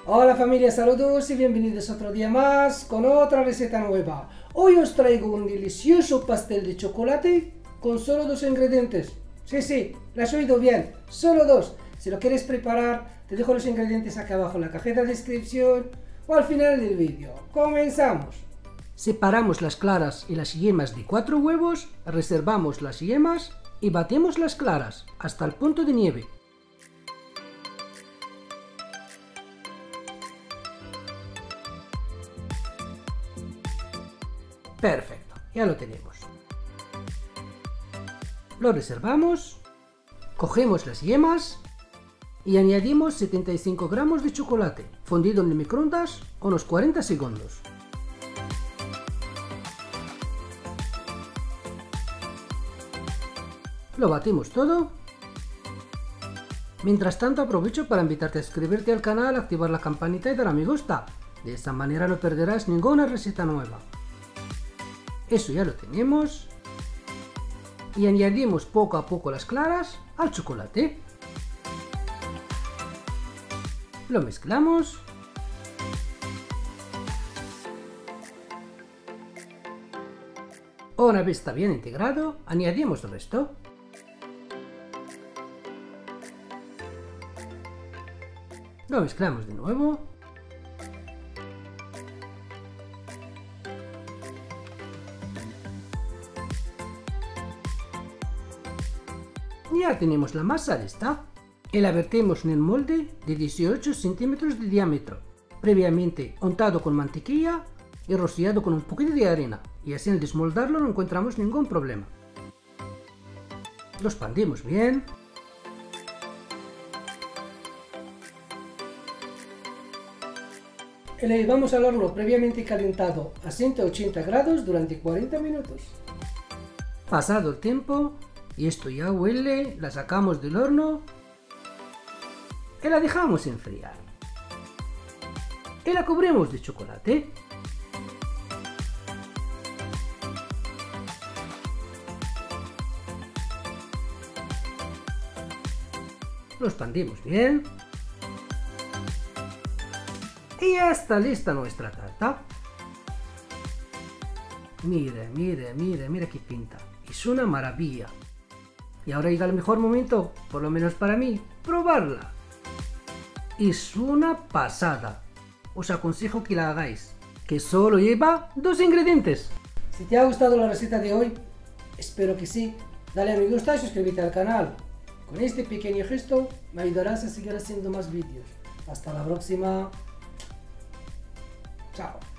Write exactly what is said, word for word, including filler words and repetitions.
Hola familia, saludos y bienvenidos otro día más con otra receta nueva. Hoy os traigo un delicioso pastel de chocolate con solo dos ingredientes. Sí, sí, lo has oído bien, solo dos. Si lo quieres preparar, te dejo los ingredientes acá abajo en la cajita de descripción o al final del vídeo. ¡Comenzamos! Separamos las claras y las yemas de cuatro huevos, reservamos las yemas y batemos las claras hasta el punto de nieve. Perfecto, ya lo tenemos. Lo reservamos, cogemos las yemas y añadimos setenta y cinco gramos de chocolate fundido en el microondas unos cuarenta segundos. Lo batimos todo. Mientras tanto aprovecho para invitarte a suscribirte al canal, activar la campanita y dar a me gusta. De esta manera no perderás ninguna receta nueva. Eso ya lo tenemos. Y añadimos poco a poco las claras al chocolate. Lo mezclamos. Una vez está bien integrado, añadimos el resto. Lo mezclamos de nuevo. Ya tenemos la masa lista y la vertimos en el molde de dieciocho centímetros de diámetro, previamente untado con mantequilla y rociado con un poquito de arena, y así al desmoldarlo no encontramos ningún problema. Lo expandimos bien. Y le llevamos al horno previamente calentado a ciento ochenta grados durante cuarenta minutos. Pasado el tiempo, y esto ya huele, la sacamos del horno y la dejamos enfriar. Y la cubrimos de chocolate. Lo expandimos bien. Y ya está lista nuestra tarta. Mire, mire, mire, mire qué pinta. Es una maravilla. Y ahora llega el mejor momento, por lo menos para mí, probarla. Es una pasada. Os aconsejo que la hagáis, que solo lleva dos ingredientes. Si te ha gustado la receta de hoy, espero que sí. Dale a me gusta y suscríbete al canal. Con este pequeño gesto me ayudarás a seguir haciendo más vídeos. Hasta la próxima. Chao.